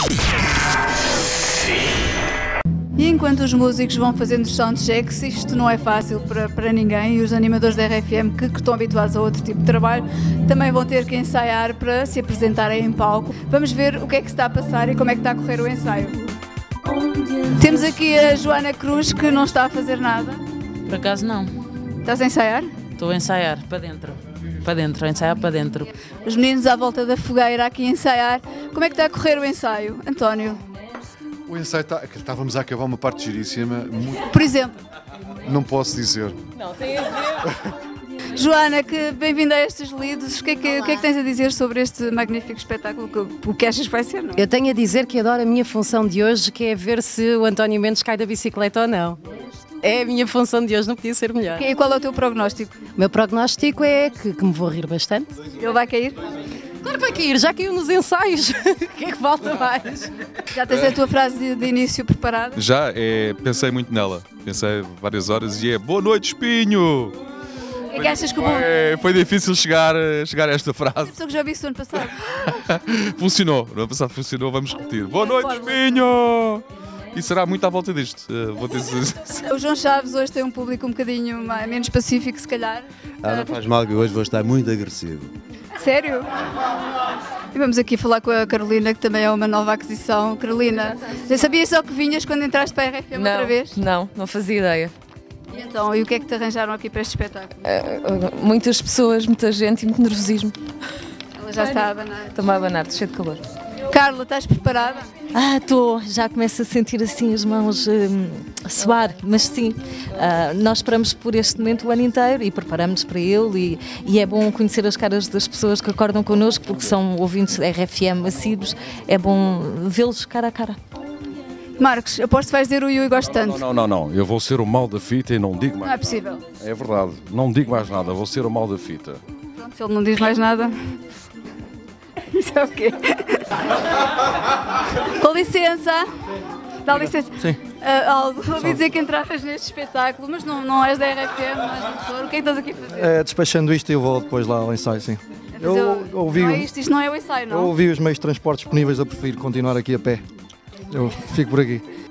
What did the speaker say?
E enquanto os músicos vão fazendo soundchecks, isto não é fácil para ninguém, e os animadores da RFM que estão habituados a outro tipo de trabalho também vão ter que ensaiar para se apresentarem em palco. Vamos ver o que é que se está a passar e como é que está a correr o ensaio. Temos aqui a Joana Cruz, que não está a fazer nada. Por acaso não. Estás a ensaiar? Estou a ensaiar para dentro. Para dentro, a ensaiar para dentro. Os meninos à volta da fogueira aqui a ensaiar. Como é que está a correr o ensaio, António? O ensaio estávamos a acabar uma parte giríssima. Por exemplo? Não posso dizer. Não, tem a ver. Joana, bem-vinda a estes Lidos. O que é que tens a dizer sobre este magnífico espetáculo? O que achas que vai ser? Não? Eu tenho a dizer que adoro a minha função de hoje, que é ver se o António Mendes cai da bicicleta ou não. É a minha função de hoje, não podia ser melhor. E qual é o teu prognóstico? O meu prognóstico é que me vou rir bastante. Ele vai cair? Claro que vai cair, já caiu nos ensaios. O que é que falta mais? Já tens a tua frase de início preparada? Já, pensei muito nela. Pensei várias horas e é boa noite, Espinho! O que é que achas que o bom... Foi difícil chegar a esta frase. A pessoa que já vi isso no ano passado. Funcionou, no ano passado funcionou, vamos repetir. Boa noite, Espinho! E será muito à volta disto. Vou ter... O João Chaves hoje tem um público um bocadinho menos pacífico, se calhar. Não faz mal que hoje vou estar muito agressivo. Sério? E vamos aqui falar com a Carolina, que também é uma nova aquisição. Carolina, já sabias só que vinhas quando entraste para a RFM outra vez? Não fazia ideia. E então, e o que é que te arranjaram aqui para este espetáculo? Muitas pessoas, muita gente e muito nervosismo. Ela já está a abanar. Estou-me a abanar, estou cheio de calor. Carla, estás preparada? Estou, já começo a sentir assim as mãos a suar, mas sim, nós esperamos por este momento o ano inteiro e preparamos para ele e é bom conhecer as caras das pessoas que acordam connosco, porque são ouvintes da RFM assíduos, é bom vê-los cara a cara. Marcos, aposto que vais dizer o Yui gosto tanto. Não, eu vou ser o mal da fita e não digo mais. Não é possível. É verdade, não digo mais nada, vou ser o mal da fita. Pronto, se ele não diz mais nada... Isso é o quê? Com licença. Dá licença. Sim. Ouvi dizer que entravas neste espetáculo, mas não és da RFM, não és do motor. O que é que estás aqui a fazer? Despachando isto eu vou depois lá ao ensaio, sim. Eu ouvi... Não é isto não é o ensaio, não? Eu ouvi os meios de transporte disponíveis, eu prefiro continuar aqui a pé. Eu fico por aqui.